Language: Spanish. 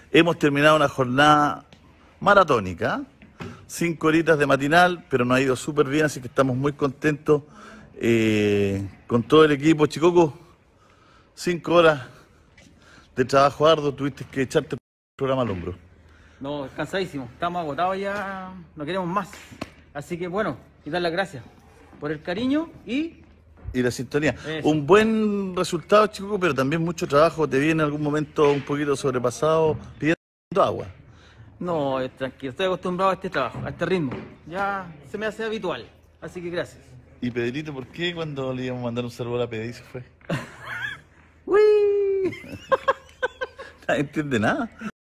Hemos terminado una jornada maratónica, 5 horitas de matinal, pero nos ha ido súper bien, así que estamos muy contentos con todo el equipo. Chicoco, 5 horas de trabajo arduo, tuviste que echarte el programa al hombro. No, cansadísimo, estamos agotados ya, no queremos más. Así que bueno, y dar las gracias por el cariño y la sintonía. Eso. Un buen resultado, Chicoco, pero también mucho trabajo. ¿Te viene en algún momento un poquito sobrepasado pidiendo agua? no, tranquilo, estoy acostumbrado a este trabajo, a este ritmo. Ya se me hace habitual, así que gracias. Y Pedrito, ¿por qué cuando le íbamos a mandar un saludo a la Pedri se fue? ¡Uy! Nadie entiende nada.